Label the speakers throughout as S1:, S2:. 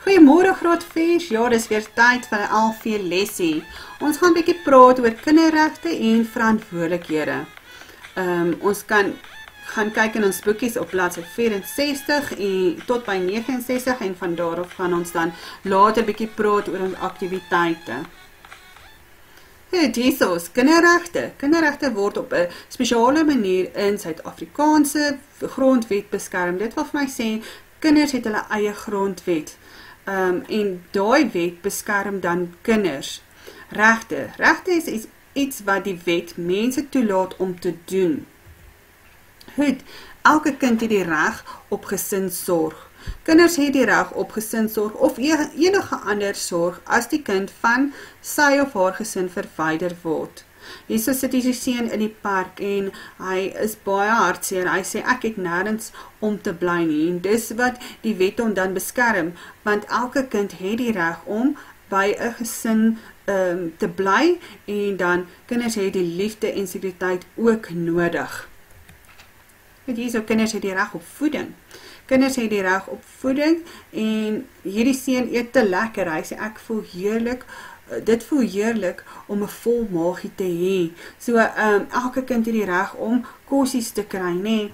S1: Goeiemôre grootvies, ja dis weer tyd vir 'n LV lesie. Ons gaan 'n bietjie praat oor kinderregte en verantwoordelikhede. Ons gaan kyk in ons boekies op bladsy 64 en tot by 69 en van daar af gaan ons dan later bietjie praat oor ons aktiwiteite. Jesus, kinderregte. Kinderregte word op 'n spesiale manier in Suid-Afrikaanse grondwet beskerm. Dit wil vir my sê kinders het hulle eie grondwet. En daai wet beskerm dan kinders. Regte. Regte is iets wat die wet mense toelaat om te doen. Goed, elke kind het die reg op gesinsorg. Kinders het die reg op gesinsorg of enige ander sorg as die kind van sy of haar gesin verwyder word. Hierso sit die seun in die park en hy is baie hartseer. Hy sê ek het nêrens om te bly nie. En dis wat die wet hom dan beskerm, want elke kind het die reg om by 'n gesin te bly en dan kinders het die liefde en sekuriteit ook nodig. Hierso kinders het die reg op voeding. Kinders het die reg op voeding en hierdie seun eet te lekker. Hy sê ek voel heerlik. Dit voel heerlik om 'n vol maagie te hê. So elke kind het die reg om kossies te kry, nê.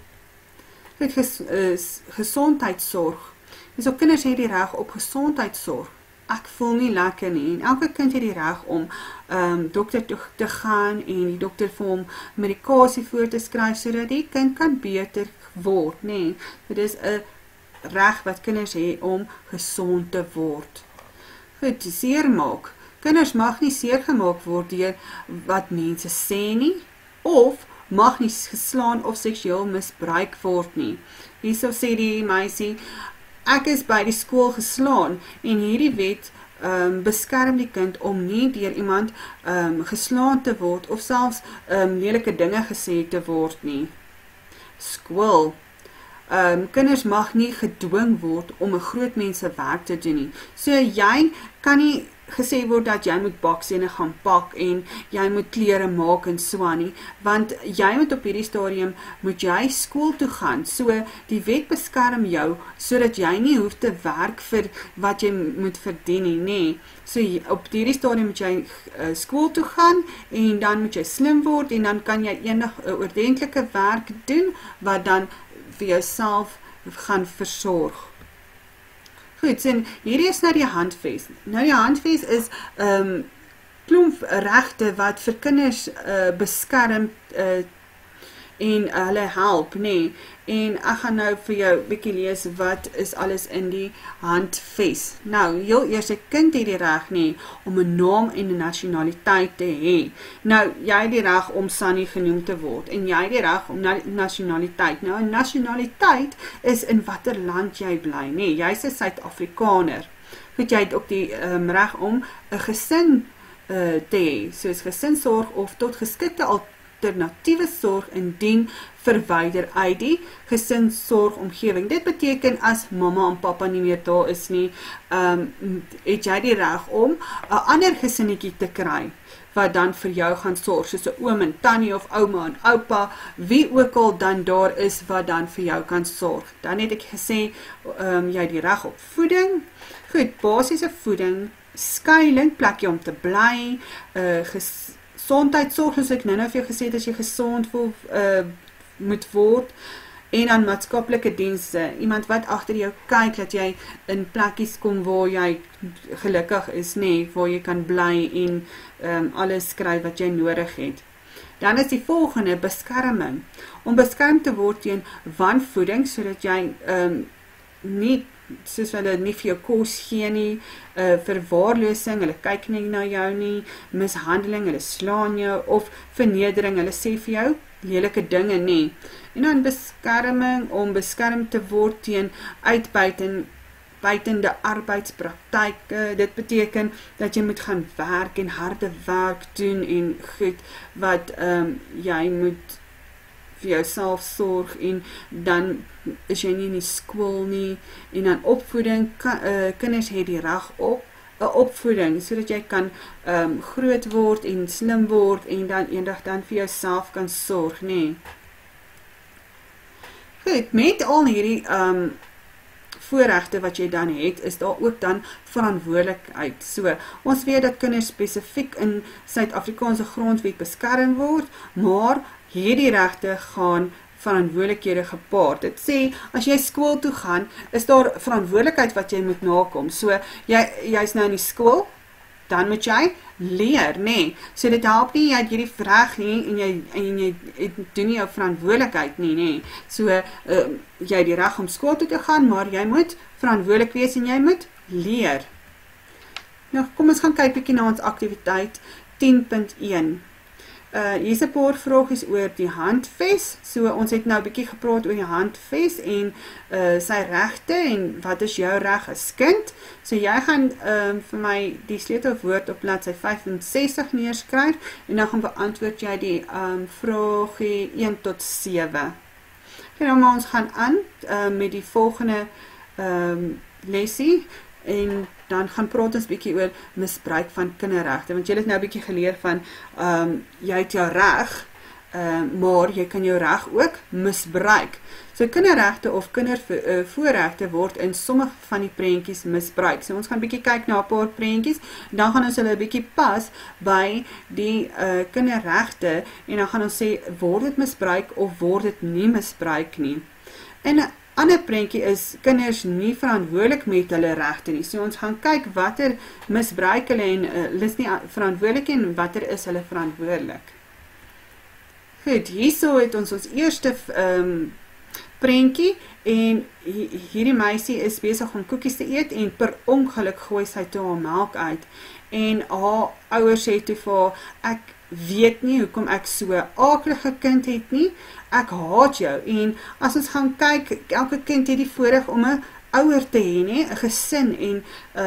S1: Gesondheidsorg. So kinders het die reg op gesondheidsorg. Ek voel nie lekker nie en elke kind het die reg om dokter toe te gaan en die dokter vir hom medikasie voor te skryf sodat die kind kan beter word, nê. Dit is 'n reg wat kinders het om gesond te word. Goed, seermaak. Kinders mag nie seer gemaak word deur wat mense sê nie, of mag nie geslaan of seksueel misbruik word nie. Hierso sê die meisie, ek is by die skool geslaan en hierdie wet beskerm die kind om nie deur iemand geslaan te word of selfs lelike dinge gesê te word nie. Skool. Kinders mag nie gedwing word om 'n groot mense werk te doen nie. So jy kan nie gesê word dat jy moet baksene gaan pak en jy moet klere maak en so aan nie, want jy moet op hierdie stadium moet jy skool toe gaan. So die wet beskerm jou sodat jy nie hoef te werk vir wat jy moet verdien nie, nê. So op hierdie stadium moet jy skool toe gaan en dan moet jy slim word en dan kan jy enige ordentlike werk doen wat dan vir jouself gaan versorg. Goed, en hierdie is nou die handves. Nou die handves is klomp regte wat vir kinders beskerm en hulle help, nê. En ek gaan nou vir jou 'n bietjie lees wat is alles in die handves. Nou, heel eers 'n kind het die reg nê om 'n naam en 'n nasionaliteit te hê. Nou, jy het die reg om Sunny genoem te word en jy het die reg om nasionaliteit. Nou, 'n nasionaliteit is in watter land jy bly, nê. Jy's 'n Suid-Afrikaner. Goed, jy het ook die reg om 'n gesin te hê, soos gesinsorg of tot geskikte alternatiewe sorg indien verwyder uit die gesinsorgomgewing. Dit beteken as mamma en pappa nie meer daar is nie, het jy die reg om 'n ander gesinnetjie te kry wat dan vir jou gaan sorg, soos 'n oom en tannie of ouma en oupa, wie ook al dan daar is wat dan vir jou kan sorg. Dan het ek gesê, jy het die reg op voeding. Goed, basiese voeding, skuiling, plekjie om te bly, gesondheidsorg, soos ek nou vir jou gesê het, as jy gesond voel, moet word, en dan maatskaplike dienste, iemand wat agter jou kyk, dat jy in plekkies kom waar jy gelukkig is, nê, waar jy kan bly en alles kry wat jy nodig het. Dan is die volgende, beskerming. Om beskerm te word teen wanvoeding, sodat jy nie, soos hulle nie vir jou kos gee nie, verwaarlosing, hulle kyk nie na jou nie, mishandeling, hulle slaan jou, of vernedering, hulle sê vir jou lelike dinge nie. En dan beskerming, om beskerm te word teen uitbuitende arbeidspraktyke. Dit beteken dat jy moet gaan werk en harde werk doen en goed, wat jy moet vir jouself sorg en dan is jy nie in die skool nie. En dan opvoeding, kinders het die reg op 'n opvoeding, sodat jy kan groot word en slim word en dan eendag dan vir jouself kan sorg, nê. Goed, met al hierdie voorregte wat jy dan het, is daar ook dan verantwoordelikheid. So, ons weet dat kinders spesifiek in Suid-Afrikaanse grondwet beskerm word, maar hierdie regte gaan verantwoordelikhede gepaard. Dit sê, as jy skool toe gaan, is daar verantwoordelikheid wat jy moet nakom. So, jy's nou in die skool, dan moet jy leer, nee. So dit help nie, jy het hierdie reg nie, en jy doen nie jou verantwoordelikheid nie, nee. So, jy het die reg om skool toe te gaan, maar jy moet verantwoordelik wees en jy moet leer. Nou, kom ons gaan kyk bietjie na ons aktiwiteit 10.1. Hier's 'n paar vragies oor die handves. So ons het nou bietjie gepraat oor die handves en sy regte en wat is jou reg as kind. So jy gaan vir my die sleutelwoord op bladsy 65 neerskryf en dan gaan beantwoord jy die vragie 1 tot 7. En dan ons gaan aan met die volgende lesie en dan gaan praat ons bietjie oor misbruik van kinderregte, want jy het nou bietjie geleer van, jy het jou reg, maar jy kan jou reg ook misbruik. So kinderregte of kindervoorregte word in sommige van die prentjies misbruik. So ons gaan bietjie kyk na 'n paar prentjies, dan gaan ons hulle bietjie pas by die kinderregte, en dan gaan ons sê, word dit misbruik of word dit nie misbruik nie. En ander prentjie is kinders nie verantwoordelik met hulle regte nie. So ons gaan kyk watter misbruik hulle en hulle is nie verantwoordelik en watter is hulle verantwoordelik. Goed, hierso het ons eerste prentjie en hierdie meisie is besig om koekies te eet en per ongeluk gooi sy toe haar melk uit. En haar ouers sê toe vir haar, ek weet nie hoekom ek so 'n aaklige kind het nie, ek haat jou. En as ons gaan kyk, elke kind het die voorreg om 'n ouer te hê, nie, 'n gesin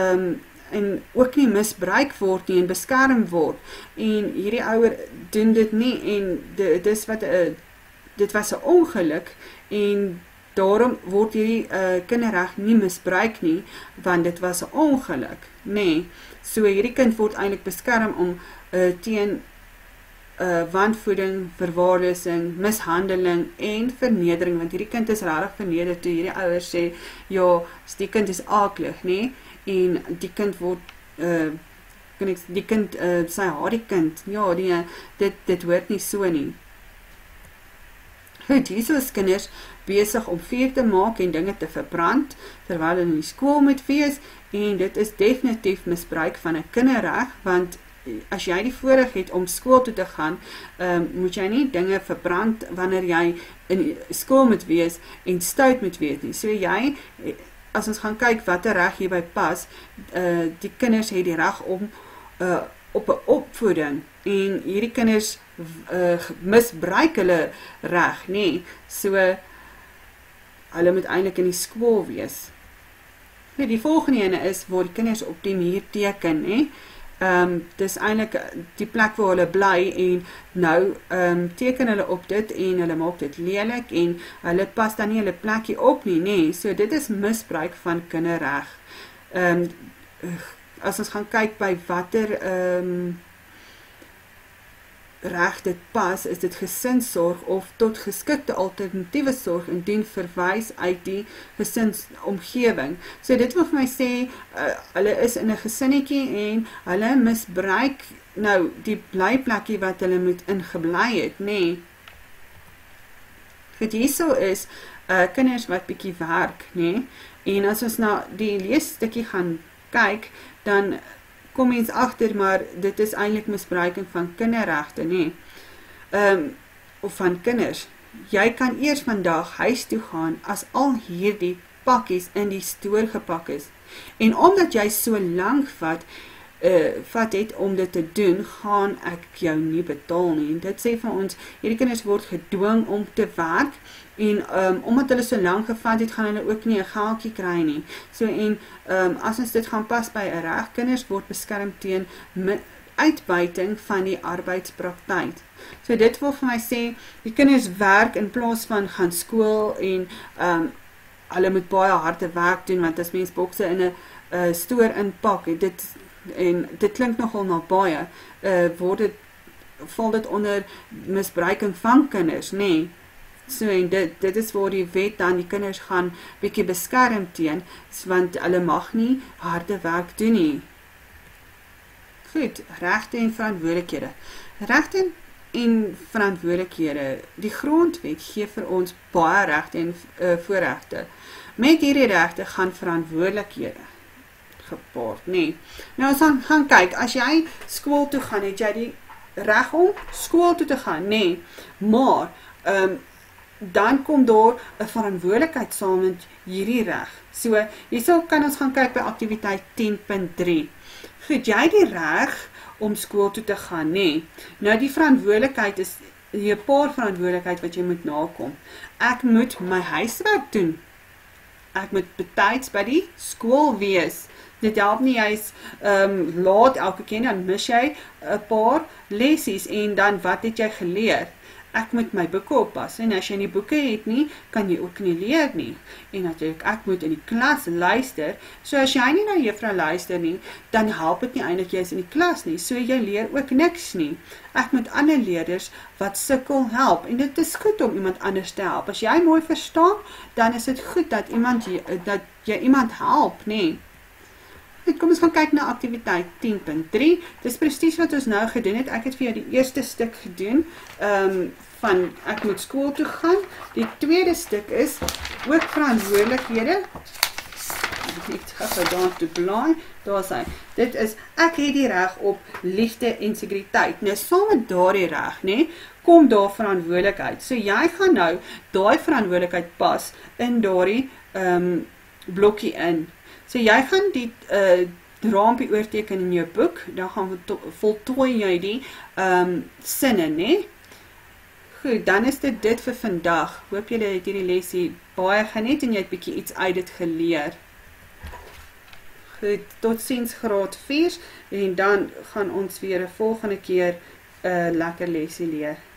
S1: en ook nie misbruik word nie en beskerm word. En hierdie ouer doen dit nie en dit was 'n ongeluk en daarom word hierdie kinderreg nie misbruik nie, want dit was 'n ongeluk, nee. So hierdie kind word eintlik beskerm om teen wanvoeding, verwaarlosing, mishandeling en vernedering, want hierdie kind is regtig verneder toe hierdie ouers sê, ja, die kind is aaklig, nee, en die kind word, sy haat die kind, ja, dit hoort nie so nie. Goed, hierso is kinders besig om vuur te maak en dinge te verbrand, terwyl hulle in die skool moet wees, en dit is definitief misbruik van 'n kinderreg, want as jy die voorreg het om skool toe te gaan, moet jy nie dinge verbrand wanneer jy in skool moet wees en stout moet wees nie. So jy, as ons gaan kyk wat 'n reg hierby pas, die kinders het die reg om op 'n opvoeding en hierdie kinders misbruik hulle reg, nee. So hulle moet eintlik in die skool wees. Die volgende ene is waar die kinders op die muur teken, nee. Dis eintlik die plek waar hulle bly en nou teken hulle op dit en hulle maak dit lelik en hulle pas dan nie hulle plekkie op nie, nee. So dit is misbruik van kinderreg. As ons gaan kyk by watter reg dit pas, is dit gesinsorg of tot geskikte alternatiewe sorg indien verwys uit die gesinsomgewing. So dit wil vir my sê, hulle is in 'n gesinnetjie en hulle misbruik nou die blyplekkie wat hulle moet ingebly het, nee. Goed, hierso is kinders wat bietjie werk, nee. En as ons na die leesstukkie gaan kyk, dan kom mens agter, maar dit is eintlik misbruiking van kinderregte, nee. Of van kinders. Jy kan eers vandag huis toe gaan as al hierdie pakkies in die stoor gepak is. En omdat jy so lank vat het om dit te doen, gaan ek jou nie betaal nie. En dit sê van ons, hierdie kinders word gedwing om te werk, en omdat hulle so lank gevat het, gaan hulle ook nie 'n geldjie kry nie. So en as ons dit gaan pas by 'n reg, kinders word beskerm teen uitbuiting van die arbeidspraktyk. So dit wil vir my sê, die kinders werk in plaas van gaan skool en hulle moet baie harde werk doen, want as mens bokse in 'n stoor inpak, dit klink nogal na baie, val dit onder misbruiking van kinders, nee. So en dit is waar die wet dan die kinders gaan bietjie beskerm teen, want hulle mag nie harde werk doen nie. Goed, regte en verantwoordelikhede. Regte en verantwoordelikhede. Die grondwet gee vir ons baie regte en voorregte. Met hierdie regte gaan verantwoordelikhede gepaard, nee. Nou ons gaan kyk, as jy skool toe gaan, het jy die reg om skool toe te gaan, nee. Maar dan kom daar 'n verantwoordelikheid saam met hierdie reg. So, hierso kan ons gaan kyk by aktiwiteit 10.3. Goed, jy het die reg om skool toe te gaan, nee. Nou die verantwoordelikheid is 'n paar verantwoordelikheid wat jy moet nakom. Ek moet my huiswerk doen. Ek moet betyds by die skool wees. Dit help nie, jy is laat elke keer, dan mis jy 'n paar lessies en dan wat het jy geleer? Ek moet my boeke oppas, en as jy nie boeke het nie, kan jy ook nie leer nie. En natuurlijk, ek moet in die klas luister, so as jy nie na juffrou luister nie, dan help het nie eintlik jy is in die klas nie, so jy leer ook niks nie. Ek moet ander leerders wat sukkel help, en dit is goed om iemand anders te help. As jy mooi verstaan, dan is dit goed dat jy iemand help, nee. Kom ons gaan kyk na aktiwiteit 10.3. Dis presies wat ons nou gedoen het. Ek het vir jou die eerste stuk gedoen van ek moet skool toe gaan. Die tweede stuk is ook verantwoordelikhede. Ek gaan daar toe blaai. Daar sê, dit is ek het die reg op liefde en sekuriteit. Nou saam met daardie reg, nee, kom daar verantwoordelikheid. So jy gaan nou daai verantwoordelikheid pas in daardie blokkie in. So jy gaan die raampie oorteken in jou boek, dan gaan voltooi jy die sinne, nee? Goed, dan is dit vir vandag. Hoop julle het hierdie lesie baie geniet en jy het bietjie iets uit dit geleer. Goed, totsiens graad 4 en dan gaan ons weer 'n volgende keer 'n lekker lesie leer.